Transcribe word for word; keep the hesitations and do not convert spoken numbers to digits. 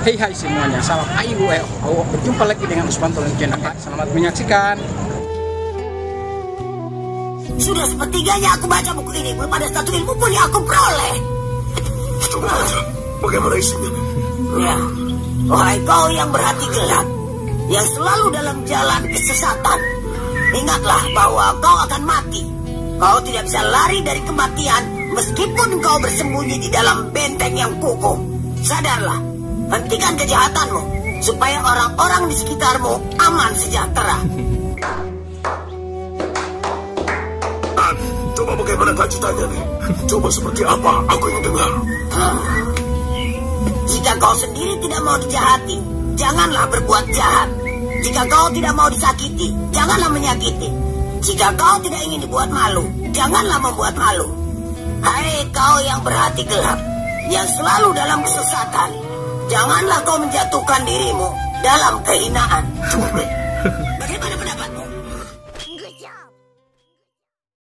Hey hai semuanya, salam ayu eh oh, berjumpa lagi dengan Usmanto Channel. Selamat menyaksikan. Sudah sepertiganya aku baca buku ini, belum ada satu ilmu pun yang aku peroleh. Coba baca, bagaimana isinya? Ya, wahai kau yang berhati gelap, yang selalu dalam jalan kesesatan, ingatlah bahwa kau akan mati. Kau tidak bisa lari dari kematian meskipun kau bersembunyi di dalam benteng yang kukuh. Sadarlah, hentikan kejahatanmu supaya orang-orang di sekitarmu aman sejahtera. Coba bagaimana lanjutannya nih? Coba seperti apa aku ingin dengar. Hmm. Jika kau sendiri tidak mau dijahati, janganlah berbuat jahat. Jika kau tidak mau disakiti, janganlah menyakiti. Jika kau tidak ingin dibuat malu, janganlah membuat malu. Hai kau yang berhati gelap, yang selalu dalam kesesatan, janganlah kau menjatuhkan dirimu dalam kehinaan.